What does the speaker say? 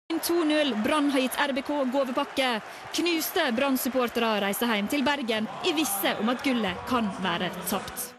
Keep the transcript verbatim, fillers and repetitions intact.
to null. Brann har gitt R B K gåvepakke. Knuste Brann-supportere reiser hjem til Bergen i visse om at gullet kan være tapt.